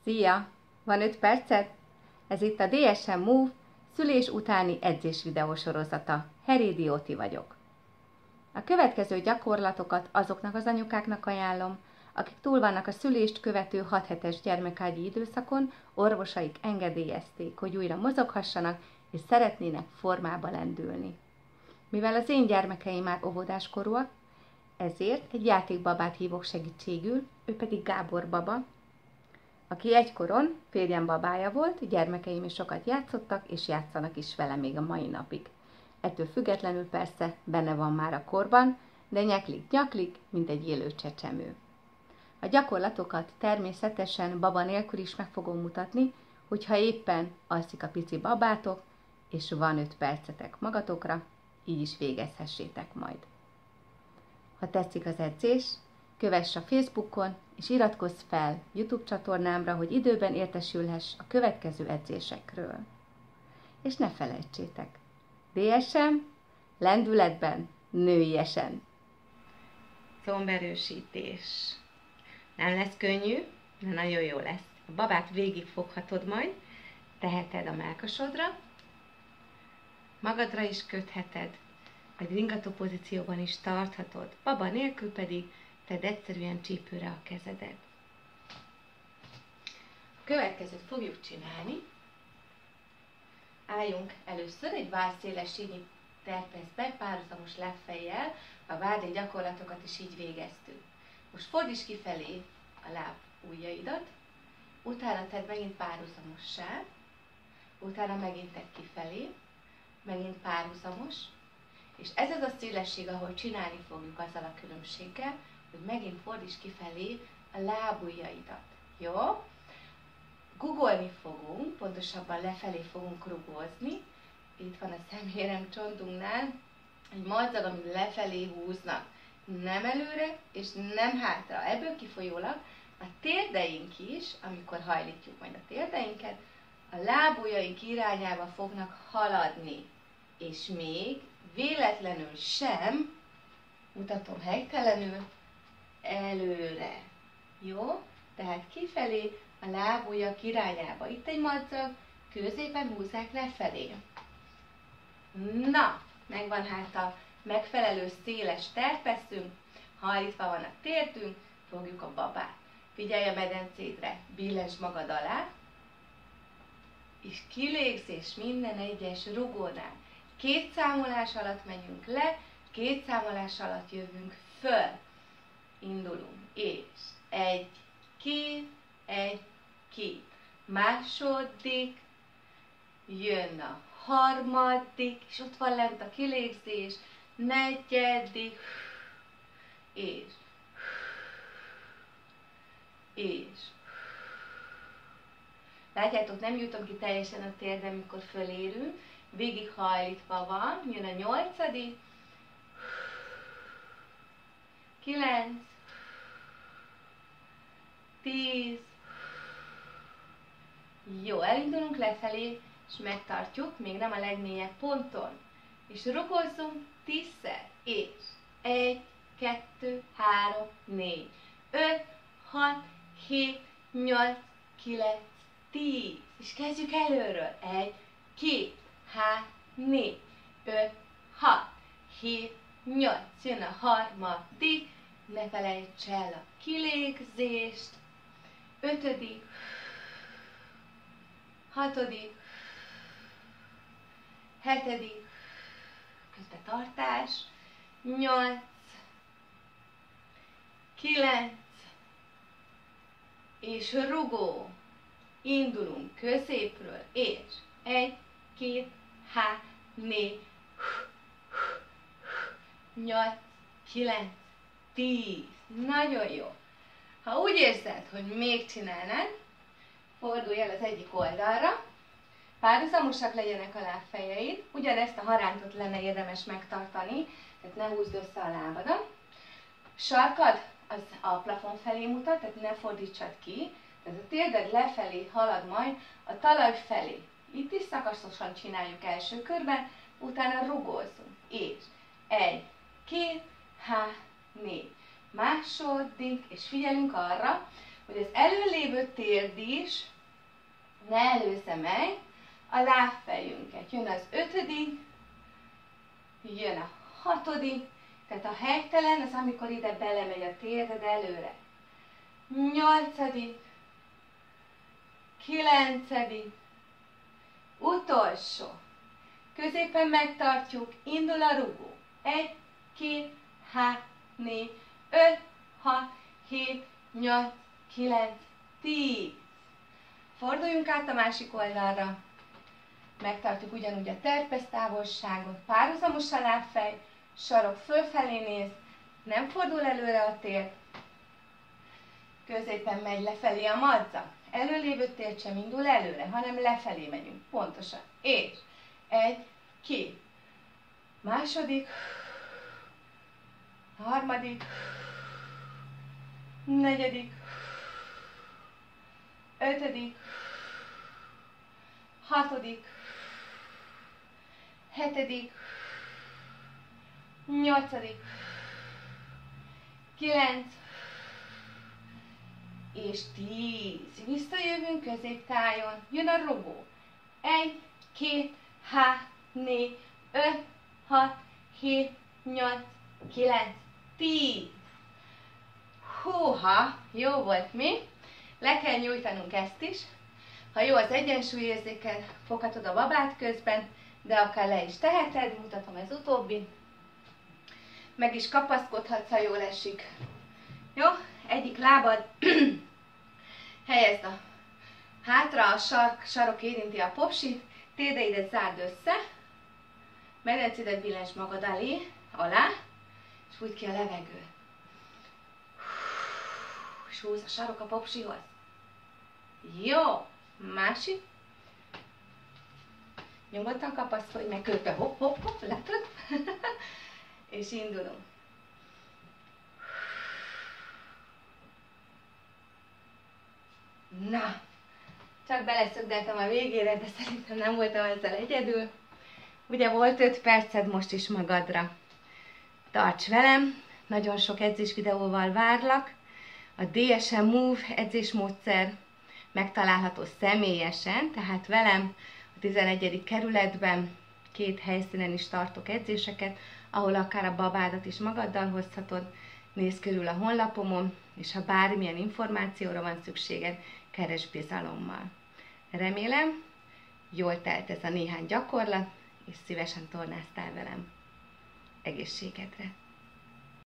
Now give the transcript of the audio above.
Szia! Van 5 perced? Ez itt a DSM Move szülés utáni edzés videósorozata. Herédi Óti vagyok. A következő gyakorlatokat azoknak az anyukáknak ajánlom, akik túl vannak a szülést követő 6 hetes gyermekágyi időszakon, orvosaik engedélyezték, hogy újra mozoghassanak és szeretnének formába lendülni. Mivel az én gyermekeim már óvodáskorúak, ezért egy játékbabát hívok segítségül, ő pedig Gábor baba, aki egykoron férjem babája volt, gyermekeim is sokat játszottak, és játszanak is vele még a mai napig. Ettől függetlenül persze benne van már a korban, de nyaklik, mint egy élő csecsemő. A gyakorlatokat természetesen baba nélkül is meg fogom mutatni, hogyha éppen alszik a pici babátok, és van 5 percetek magatokra, így is végezhessétek majd. Ha tetszik az edzés, kövess a Facebookon, és iratkozz fel YouTube csatornámra, hogy időben értesülhess a következő edzésekről. És ne felejtsétek, DSM, lendületben, nőiesen. Comberősítés. Nem lesz könnyű, de nagyon jó lesz. A babát végigfoghatod majd, teheted a mellkasodra, magadra is kötheted, vagy ringató pozícióban is tarthatod, baba nélkül pedig tedd egyszerűen csípőre a kezedet. A következőt fogjuk csinálni. Álljunk először egy vállszélességi terpeszbe, párhuzamos lábfejjel, a vádli gyakorlatokat is így végeztük. Most fordíts kifelé a láb ujjaidat, utána tedd megint párhuzamossá, utána megint tedd kifelé, megint párhuzamos, és ez az a szélesség, ahol csinálni fogjuk azzal a különbséggel, hogy megint fordíts kifelé a lábujjaidat. Jó? Guggolni fogunk, pontosabban lefelé fogunk rugózni. Itt van a szemérem csontunknál egy madzag, amit lefelé húznak. Nem előre és nem hátra. Ebből kifolyólag a térdeink is, amikor hajlítjuk majd a térdeinket, a lábujjaink irányába fognak haladni. És még véletlenül sem, mutatom helytelenül, előre. Jó? Tehát kifelé a lábujjak irányába. Itt egy madzag, középen húzzák lefelé. Na, megvan hát a megfelelő széles terpeszünk, hajlítva van a térdünk, fogjuk a babát. Figyelj a medencédre, billens magad alá, és kilégzés minden egyes rugónál. 2 számolás alatt megyünk le, 2 számolás alatt jövünk föl. Indulunk, és 1, 2, 1, 2. Második, jön a harmadik, és ott van lent a kilégzés, negyedik, és látjátok, nem jutom ki teljesen a térdem, amikor fölérünk, végighajlítva van, jön a 8., 9, 10, jó, elindulunk lefelé, és megtartjuk, még nem a legmélyebb ponton, és rugózzunk 10-szer, és 1, 2, 3, 4, 5, 6, 7, 8, 9, 10, és kezdjük előről, 1, 2, 3, 4, 5, 6, 7, 8, jön a harmadik, ne felejts el a kilégzést, 5., 6., 7., közbetartás, 8, 9, és rugó, indulunk középről, és 1, 2, 3, 4, 8, 9, 10. Nagyon jó. Ha úgy érzed, hogy még csinálnád, fordulj el az egyik oldalra, párhuzamosak legyenek a lábfejeid, ugyanezt a harántot lenne érdemes megtartani, tehát ne húzd össze a lábadat. Sarkad az a plafon felé mutat, tehát ne fordítsad ki, tehát a térded lefelé halad majd a talaj felé. Itt is szakaszosan csináljuk első körben, utána rugózzunk, és 1, 2, 3, 4. Második, és figyelünk arra, hogy az előlévő térd is ne előzze meg a lábfejünket. Jön az 5., jön a 6., tehát a helytelen az, amikor ide belemegy a térded előre. 8., 9., utolsó. Középen megtartjuk, indul a rugó. 1, 2, 3, 4, 5, 6, 7, 8, 9, 10. Forduljunk át a másik oldalra. Megtartjuk ugyanúgy a terpesztávolságot. Párhuzamos a lábfej, sarok fölfelé néz, nem fordul előre a tér. Középen megy lefelé a madzag. Előlévő tér sem indul előre, hanem lefelé megyünk. Pontosan. És 1, 2. Második. Harmadik. Negyedik. 5., 6., 7., 8., 9. és 10. Visszajövünk középtájon. Jön a rugó. 1, 2, 3, 4, 5, 6, 7, 8, 9, 10. Húha, jó volt mi? Le kell nyújtanunk ezt is. Ha jó az egyensúlyérzéken, foghatod a babát közben, de akár le is teheted, mutatom ez utóbbi. Meg is kapaszkodhatsz, ha jól esik. Jó? Egyik lábad helyezd a hátra, a sarok érinti a popsit, térdeidet zárd össze, medencidet billens magad alá, és fújt ki a levegőt. És húzz a sarok a popsihoz. Jó, másik. Nyugodtan kapaszkodj meg körbe, hopp, hopp, hopp, látod? És indulunk. Na, csak beleszögdeltem a végére, de szerintem nem voltam ezzel egyedül. Ugye volt 5 perced most is magadra. Tarts velem, nagyon sok edzés videóval várlak. A DSM Move edzésmódszer megtalálható személyesen, tehát velem a 11. kerületben 2 helyszínen is tartok edzéseket, ahol akár a babádat is magaddal hozhatod. Nézz körül a honlapomon, és ha bármilyen információra van szükséged, keresd bizalommal. Remélem, jól telt ez a néhány gyakorlat, és szívesen tornáztál velem. Egészségedre!